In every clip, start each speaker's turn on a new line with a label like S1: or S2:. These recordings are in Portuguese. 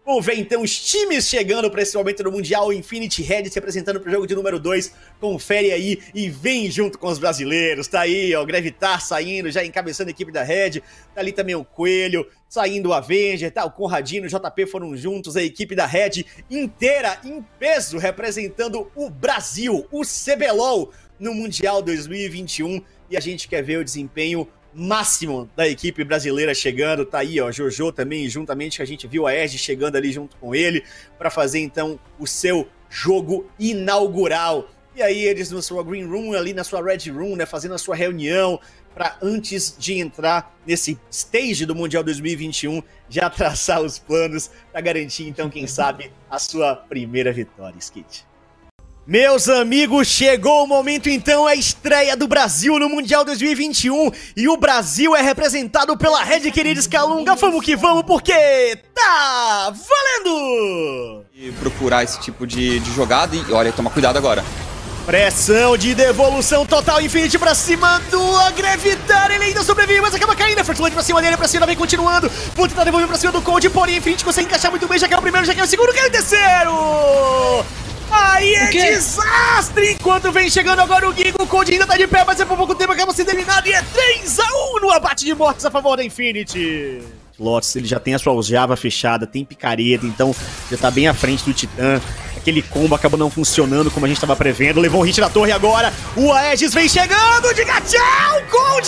S1: Vamos ver então os times chegando para esse momento do Mundial. Infinity Red se apresentando para o jogo de número 2. Confere aí e vem junto com os brasileiros. Tá aí, ó, o Grevitar saindo, já encabeçando a equipe da Red. Tá ali também o Coelho, saindo o Avenger, tá? O Conradinho e o JP foram juntos. A equipe da Red inteira em peso representando o Brasil, o CBLOL, no Mundial 2021. E a gente quer ver o desempenho máximo da equipe brasileira chegando. Tá aí, ó, Jojo também, juntamente que a gente viu a Edge chegando ali junto com ele, para fazer então o seu jogo inaugural. E aí eles na sua Green Room, ali na sua Red Room, né, fazendo a sua reunião, para antes de entrar nesse stage do Mundial 2021, já traçar os planos para garantir então, quem sabe, a sua primeira vitória, Skit. Meus amigos, chegou o momento então, a estreia do Brasil no Mundial 2021 e o Brasil é representado pela Red Querida Scalunga. Vamos que vamos, porque tá valendo!
S2: E procurar esse tipo de jogada e olha, toma cuidado agora.
S1: Pressão de devolução total, Infinity pra cima do Grevitar, ele ainda sobrevive, mas acaba caindo, Fortland pra cima dele, pra cima, vem continuando, vou tentar devolver pra cima do Cold, porém Infinity consegue encaixar muito bem, já que é o primeiro, já que é o segundo, quer o terceiro! Aí é desastre! Enquanto vem chegando agora o Gigo, o Cold ainda tá de pé, mas é por pouco tempo, acaba sendo eliminado e é 3-1 no abate de mortes a favor da Infinity. Lotus, ele já tem a sua aljava fechada, tem picareta, então já tá bem à frente do Titã. Aquele combo acabou não funcionando como a gente estava prevendo, levou um hit da torre agora, o Aegis vem chegando, diga tchau, Cold!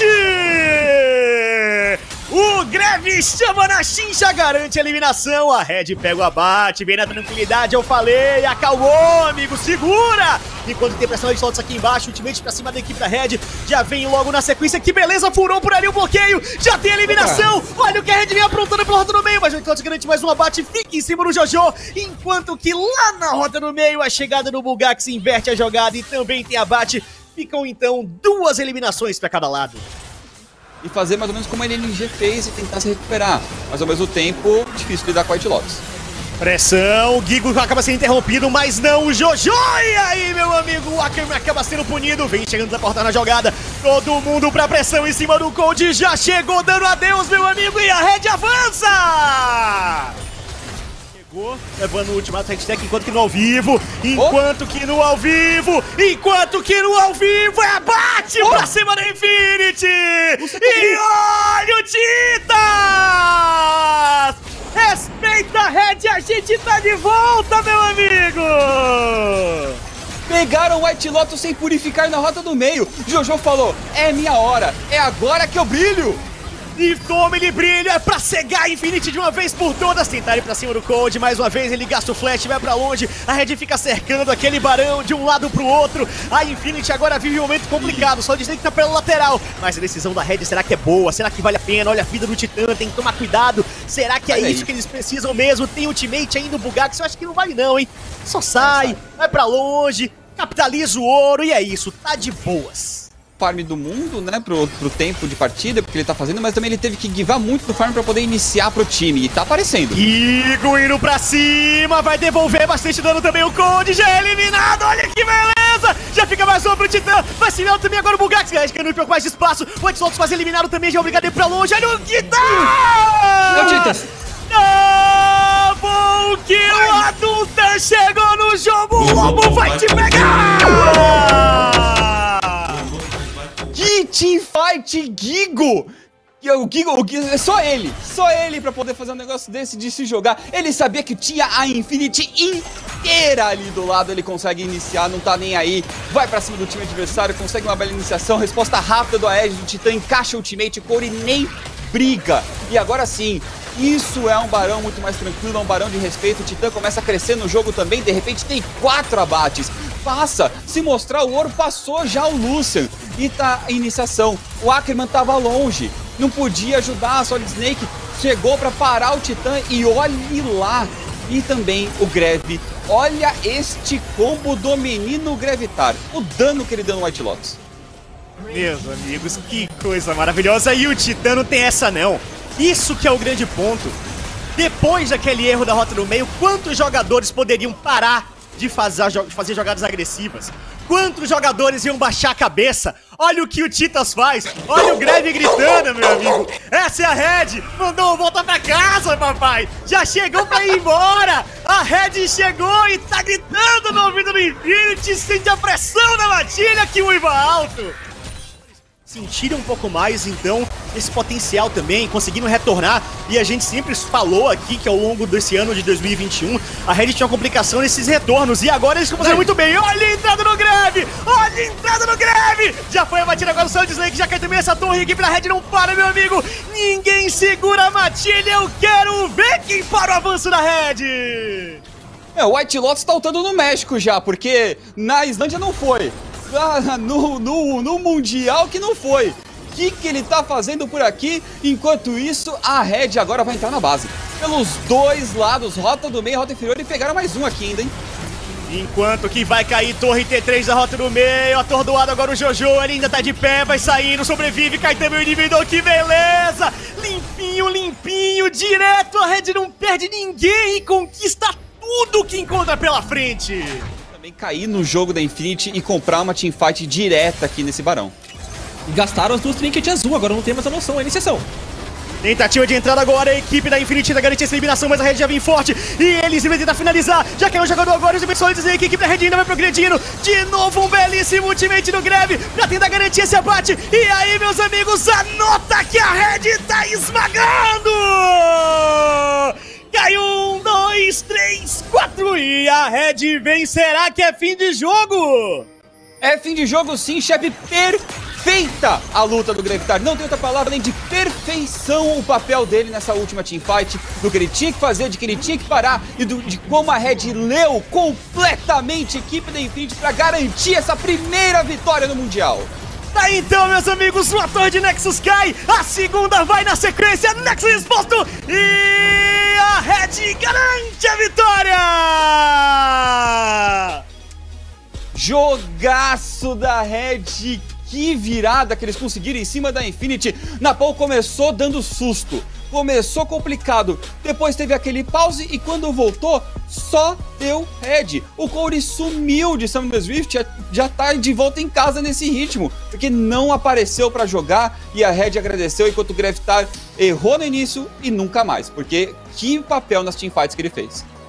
S1: O Greve chama na chincha, garante a eliminação, a Red pega o abate, vem na tranquilidade, eu falei, acalmou, amigo, segura! Enquanto tem pressão de Lotus aqui embaixo, ultimate pra cima da equipe da Red, já vem logo na sequência, que beleza, furou por ali o bloqueio, já tem a eliminação, olha o que a Red vem aprontando pela rota no meio, mas o Lotus garante mais um abate, fica em cima do Jojo, enquanto que lá na rota no meio, a chegada do Bugax inverte a jogada e também tem abate, ficam então 2 eliminações pra cada lado.
S2: E fazer mais ou menos como a LNG fez e tentar se recuperar, mas ao mesmo tempo, difícil lidar com a White Lotus.
S1: Pressão, o Gigo acaba sendo interrompido, mas não o Jojo, e aí meu amigo, o Ackerman acaba sendo punido, vem chegando da porta na jogada, todo mundo pra pressão em cima do Cold, já chegou dando adeus meu amigo, e a Red avança! Chegou, levando o ultimato hashtag enquanto que no ao vivo, enquanto que no ao vivo é abate pra cima da Infinity! E olha o Titas! Respeita a Red, a gente tá de volta, meu amigo!
S2: Pegaram o White Lotus sem purificar na rota do meio. Jojo falou, é minha hora, é agora que eu brilho!
S1: E toma, ele brilha, é pra cegar a Infinity de uma vez por todas. Tentar ir pra cima do Cold, mais uma vez ele gasta o flash, vai pra longe. A Red fica cercando aquele barão de um lado pro outro. A Infinity agora vive um momento complicado, só dizer que tá pela lateral. Mas a decisão da Red, será que é boa? Será que vale a pena? Olha a vida do Titã, tem que tomar cuidado. Será que é isso que eles precisam mesmo? Tem ultimate ainda, o Bugax, eu acho que não vale não, hein? Só sai, vai pra longe, capitaliza o ouro e é isso, tá de boas.
S2: Farm do mundo, né, pro tempo de partida, porque ele tá fazendo, mas também ele teve que givar muito do farm pra poder iniciar pro time, e tá aparecendo.
S1: Gigo indo pra cima, vai devolver bastante dano também, o Cold já é eliminado, olha que beleza! Já fica mais um pro Titã, vai se eliminando também agora o Bugax, que ganha um pouco mais de espaço, o White Lotus quase eliminado também, já é obrigado a ir pra longe, olha o Guitar!
S2: É o Titas!
S1: Double kill, a adulta chegou no jogo, o Lobo vai te pegar!
S2: Que teamfight, Gigo! O Gigo é só ele pra poder fazer um negócio desse, de se jogar. Ele sabia que tinha a Infinity inteira ali do lado, ele consegue iniciar, não tá nem aí. Vai pra cima do time adversário, consegue uma bela iniciação, resposta rápida do Aegis, do Titã, encaixa o ultimate, Core nem briga. E agora sim, isso é um barão muito mais tranquilo, é um barão de respeito. O Titã começa a crescer no jogo também, de repente tem 4 abates. Passa, se mostrar o ouro, passou já o Lucian. E tá a iniciação, o Ackerman tava longe, não podia ajudar, a Solid Snake chegou pra parar o Titã e olhe lá. E também o Greve, olha este combo do menino Grevitar, o dano que ele deu no White Lotus.
S1: Meus amigos, que coisa maravilhosa, e o Titã não tem essa não. Isso que é o grande ponto. Depois daquele erro da rota no meio, quantos jogadores poderiam parar de fazer jogadas agressivas? Quantos jogadores iam baixar a cabeça? Olha o que o Titas faz. Olha o Greve gritando, meu amigo. Essa é a Red. Mandou voltar pra casa, papai. Já chegou pra ir embora. A Red chegou e tá gritando no ouvido do Infinity. Sente a pressão da matilha que uiva alto. Sentiram um pouco mais, então, esse potencial também, conseguindo retornar. E a gente sempre falou aqui que ao longo desse ano de 2021, a Red tinha uma complicação nesses retornos. E agora eles estão fazendo muito bem. Olha a entrada no Greve! Olha a entrada no Greve! Já foi a batida agora do Solid Snake, já cai também essa torre. A equipe da Red não para, meu amigo! Ninguém segura a matilha! Eu quero ver quem para o avanço da Red!
S2: O White Lotus tá lutando no México já, porque na Islândia não foi. No Mundial que não foi. O que ele tá fazendo por aqui? Enquanto isso, a Red agora vai entrar na base. Pelos dois lados, rota do meio e rota inferior, e pegaram mais um aqui ainda, hein?
S1: Enquanto que vai cair torre T3 da rota do meio, atordoado agora o Jojo, ele ainda tá de pé, vai saindo, sobrevive, cai também o indivíduo, que beleza! Limpinho, limpinho, direto, a Red não perde ninguém e conquista tudo que encontra pela frente!
S2: Cair no jogo da Infinity e comprar uma teamfight direta aqui nesse barão.
S3: E gastaram as duas trinkets azul, agora não tem mais a noção, a iniciação.
S1: Tentativa de entrada agora, a equipe da Infinity vai garantir essa eliminação, mas a Red já vem forte e eles vão tentar finalizar. Já caiu o jogador agora, os Solid Snake, a equipe da Red ainda vai progredindo. De novo um belíssimo ultimate no Greve pra tentar garantir esse abate. E aí, meus amigos, anota que a Red tá esmagando! Cai 1, 2, 3, 4 e a Red vem. Será que é fim de jogo?
S2: É fim de jogo sim, chefe. Perfeita a luta do Gravitar. Não tem outra palavra além de perfeição o papel dele nessa última teamfight. Do que ele tinha que fazer, de que ele tinha que parar e de como a Red leu completamente a equipe da Infinity para garantir essa primeira vitória no Mundial.
S1: Tá então, meus amigos, uma torre de Nexus cai, a segunda vai na sequência, Nexus exposto e a Red garante a vitória!
S2: Jogaço da Red, que virada que eles conseguiram em cima da Infinity. Napol começou dando susto, começou complicado, depois teve aquele pause e quando voltou, só deu Red. O Corey sumiu de Summoner Swift, já tá de volta em casa nesse ritmo, porque não apareceu pra jogar e a Red agradeceu enquanto o Gravitar errou no início e nunca mais, porque que papel nas teamfights que ele fez.